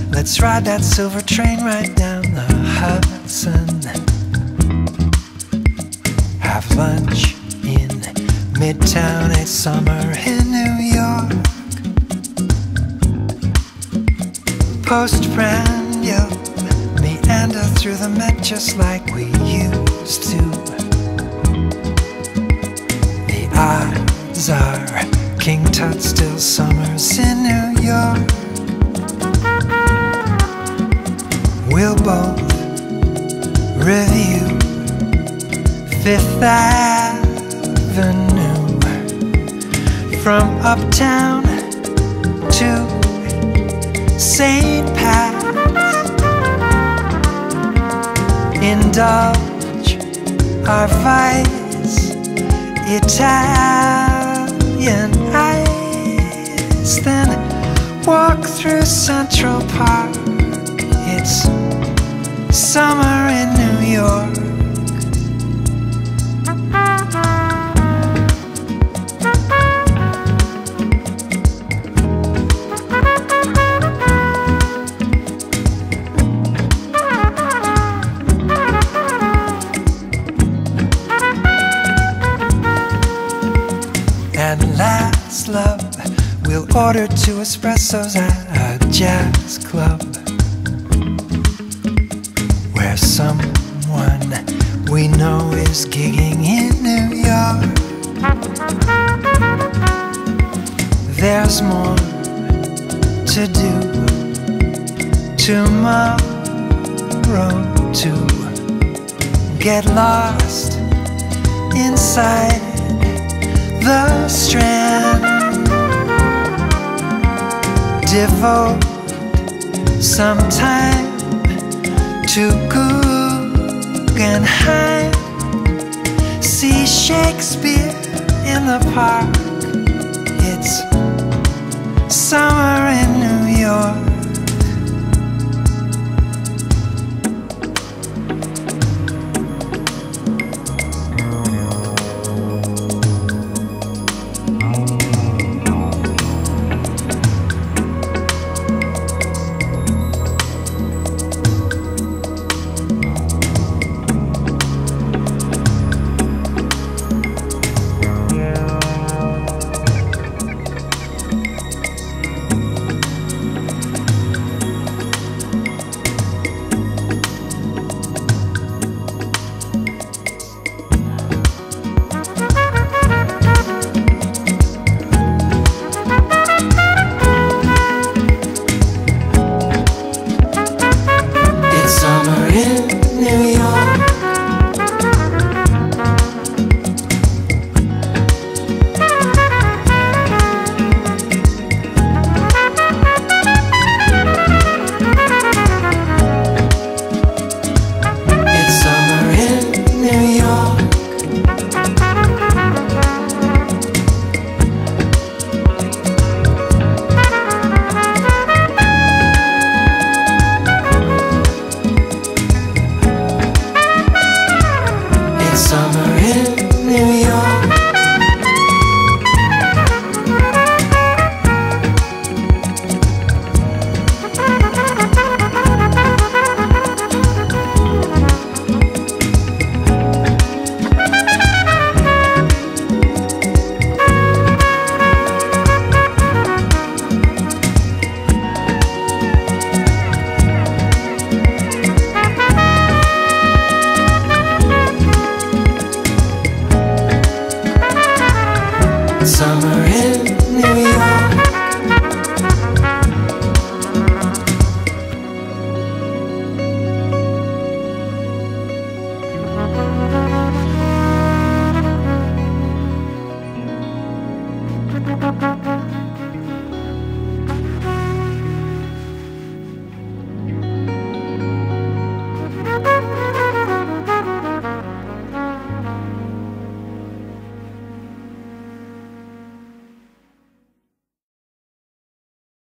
Let's ride that silver train right down the Hudson. Have lunch in midtown, a summer in New York. Postprandial, meander through the Met just like we used to. The odds are King Tut still summers in New York. We'll both review Fifth Avenue from uptown to St. Pat's. Indulge our vice, Italian ice, then walk through Central Park. It's summer in New York. And last, love, we'll order 2 espressos at a jazz club, where someone we know is gigging in New York. There's more to do tomorrow to get lost inside the Strand. Devote some time to Guggenheim. See Shakespeare in the park. It's summer in New York.